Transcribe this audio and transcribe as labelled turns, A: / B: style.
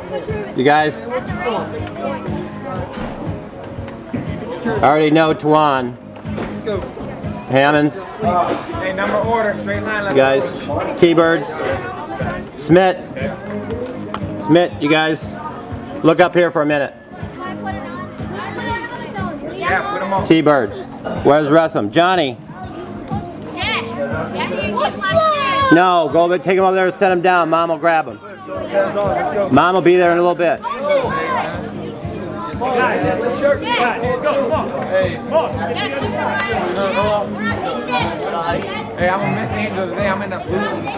A: You guys? I already know Tuan. Hammonds.
B: Hey, number order, straight line.
A: You guys. T-Birds. Smith. Smith, you guys. Look up here for a minute.
B: Yeah, put them on.
A: T-Birds. Where's the rest of them? Johnny. No, go take them over there and set them down. Mom will grab them. Mom will be there in a little bit.
B: Hey, I'm gonna miss Angel today. I'm in the blue.